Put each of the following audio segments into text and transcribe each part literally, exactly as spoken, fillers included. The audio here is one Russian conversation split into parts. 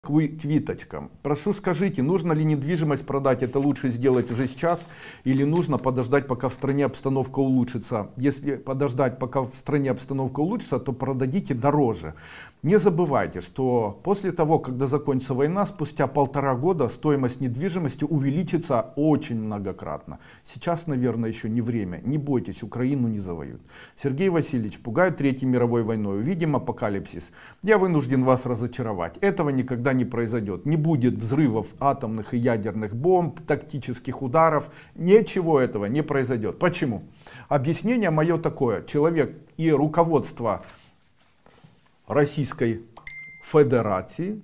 к квиточкам. Прошу, скажите, нужно ли недвижимость продать? Это лучше сделать уже сейчас или нужно подождать, пока в стране обстановка улучшится? Если подождать, пока в стране обстановка улучшится, то продадите дороже. Не забывайте, что после того, когда закончится война, спустя полтора года стоимость недвижимости увеличится очень многократно. Сейчас, наверное, еще не время. Не бойтесь, Украину не завоюют. Сергей Васильевич, пугают Третьей мировой войной. Увидим апокалипсис. Я вынужден вас разочаровать. Этого никогда не произойдет. Не будет взрывов атомных и ядерных бомб, тактических ударов. Ничего этого не произойдет. Почему? Объяснение мое такое. Человек и руководство Российской Федерации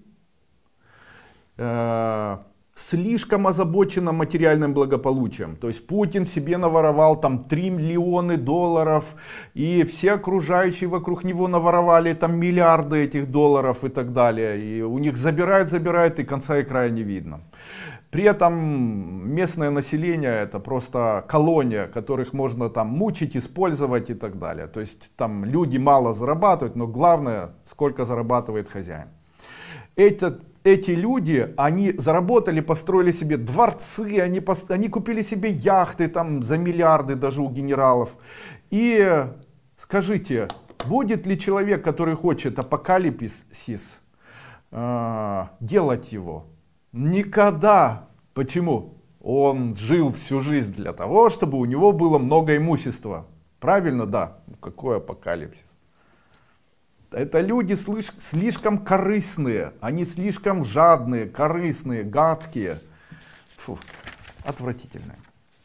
э, слишком озабочено материальным благополучием. То есть Путин себе наворовал там три миллиона долларов, и все окружающие вокруг него наворовали там миллиарды этих долларов и так далее. И у них забирают, забирают, и конца и края не видно. При этом местное население это просто колония, которых можно там мучить, использовать и так далее. То есть там люди мало зарабатывают, но главное, сколько зарабатывает хозяин. Этот, эти люди, они заработали, построили себе дворцы, они, они купили себе яхты там за миллиарды даже у генералов. И скажите, будет ли человек, который хочет апокалипсис, э, делать его? Никогда. Почему? Он жил всю жизнь для того, чтобы у него было много имущества. Правильно? Да. Какой апокалипсис? Это люди слишком корыстные. Они слишком жадные, корыстные, гадкие. Фу, отвратительные.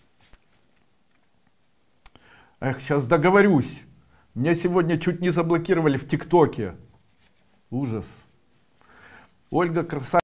Эх, сейчас договорюсь. Меня сегодня чуть не заблокировали в ТикТоке. Ужас. Ольга Красавица.